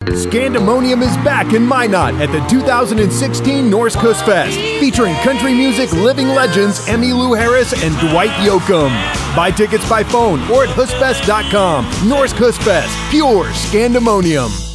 Scandemonium is back in Minot at the 2016 Norsk Høstfest, featuring country music living legends Emmylou and Dwight Yoakam. Buy tickets by phone or at høstfest.com. Norsk Høstfest, pure Scandemonium.